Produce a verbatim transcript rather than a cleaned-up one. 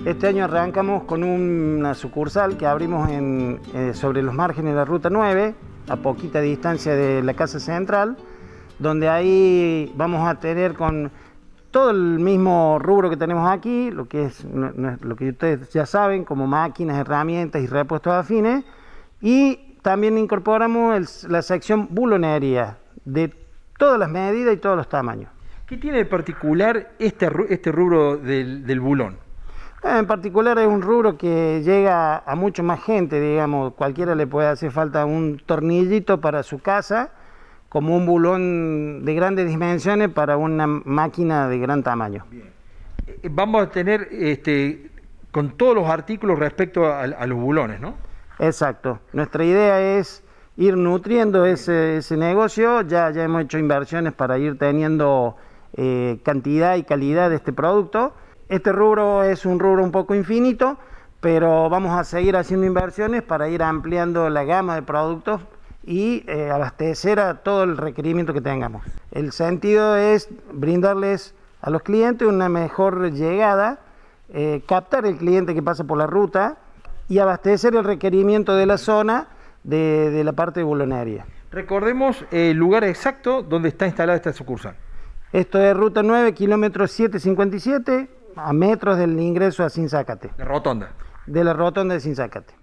Este año arrancamos con una sucursal que abrimos en, eh, sobre los márgenes de la Ruta nueve, a poquita distancia de la Casa Central, donde ahí vamos a tener con todo el mismo rubro que tenemos aquí, lo que es lo que ustedes ya saben, como máquinas, herramientas y repuestos afines, y también incorporamos el, la sección bulonería, de todas las medidas y todos los tamaños. ¿Qué tiene de particular este, este rubro del, del bulón? En particular es un rubro que llega a mucho más gente, digamos, cualquiera le puede hacer falta un tornillito para su casa, como un bulón de grandes dimensiones para una máquina de gran tamaño. Bien. Vamos a tener este, con todos los artículos respecto a, a los bulones, ¿no? Exacto. Nuestra idea es ir nutriendo ese, ese negocio. Ya, ya hemos hecho inversiones para ir teniendo eh, cantidad y calidad de este producto. Este rubro es un rubro un poco infinito, pero vamos a seguir haciendo inversiones para ir ampliando la gama de productos y eh, abastecer a todo el requerimiento que tengamos. El sentido es brindarles a los clientes una mejor llegada, eh, captar el cliente que pasa por la ruta y abastecer el requerimiento de la zona de, de la parte de bulonería. Recordemos el lugar exacto donde está instalada esta sucursal. Esto es Ruta nueve, kilómetro setecientos cincuenta y siete, a metros del ingreso a Sinzácate. La rotonda. De la rotonda de Sinzácate.